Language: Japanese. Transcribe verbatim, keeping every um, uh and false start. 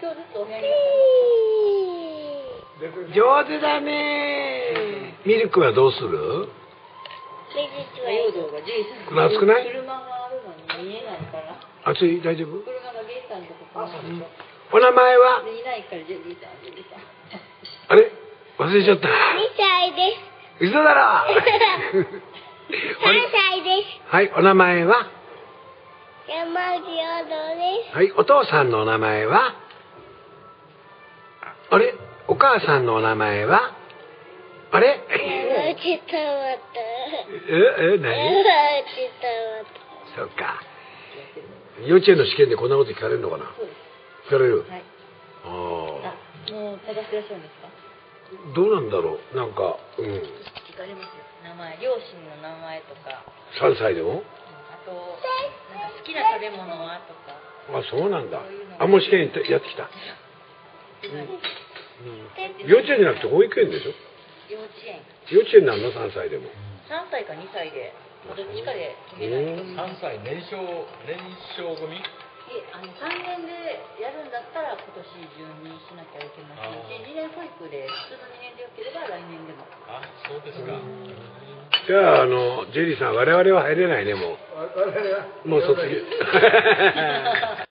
今日ずっとお部屋に上手だね。ミルクはどうする？暑くない？ 車があるのに見えないから。 暑い？大丈夫？ 車がゲーターのとこから。 お名前は？ いないからジェリーさん、ジェリーさん。 あれ？忘れちゃった。 にさいです。 嘘だろ。 さんさいです。 はい、お名前は？ 山内陽道です。 はい、お父さんのお名前は？あれ？お母さんのお名前は？あれ？ 山内たまた。 え、え、何？ 山内たまた。 そうか。幼稚園の試験でこんなこと聞かれるのかな？聞かれる？ はい。 ああ。 もう探してらっしゃるんですか？ どうなんだろう。なんか、うん。 聞かれますよ。名前、両親の名前とか。 さんさいでも？ あと、なんか好きな食べ物はとか。 あ、そうなんだ。あ、もう試験やってきた。 うん。 幼稚園じゃなくて保育園でしょ？ 幼稚園。 幼稚園なんのさんさいでも。 さんさいかにさいで、どっちかで決めないと。 さんさい年少年少組？ え、あのさんねんでやるんだったら今年中にしなきゃいけますし、にねん保育で普通のにねんでよければ来年でも。 あ、そうですか。 じゃあ、あのジェリーさん、我々は入れないね、もう。もう卒業。